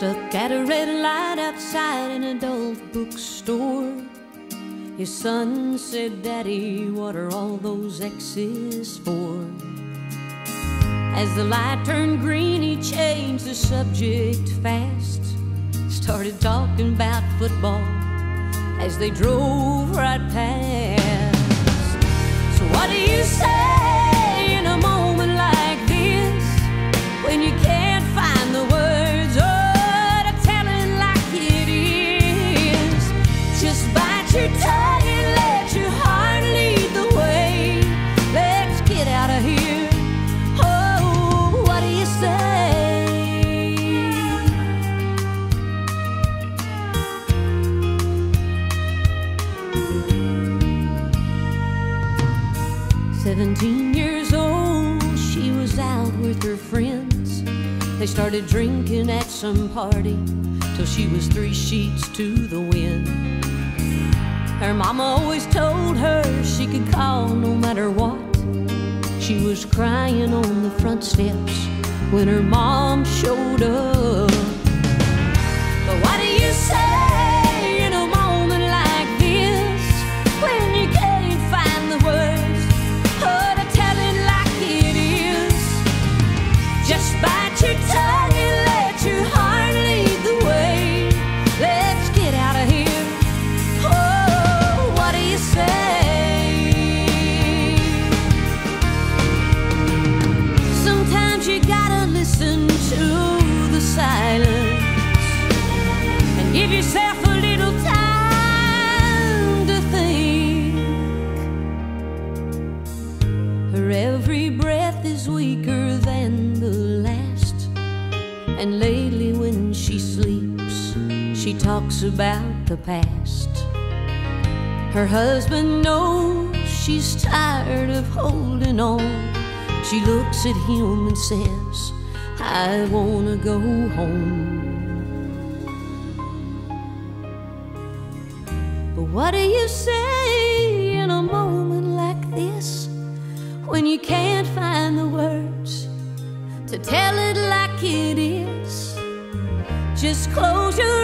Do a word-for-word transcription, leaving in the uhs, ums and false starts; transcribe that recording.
Stuck at a red light outside an adult bookstore, his son said, "Daddy, what are all those X's for?" As the light turned green, he changed the subject fast, started talking about football as they drove right past. So what do you say in a moment like this, when you can't find the words, oh, to tell it like it is? Just bite your tongue and let your heart lead the way. Let's get out of here. Oh, what do you say? Seventeen years old, she was out with her friends. They started drinking at some party till she was three sheets to the wind. Her mama always told her she could call no matter what. She was crying on the front steps when her mom showed up. But what do you say in a moment like this, when you can't find the words, oh, to tell it like it is? Just bite your tongue and let your heart lead the way. Let's get out of here. Oh, what do you say? Sometimes you gotta listen to the silence and give yourself a little time to think. Her every breath is weaker than the last, and lately when she sleeps, she talks about the past. Her husband knows she's tired of holding on. She looks at him and says, "I wanna go home." But what do you say in a moment like this, when you can't find the words to tell it like it is? Just close your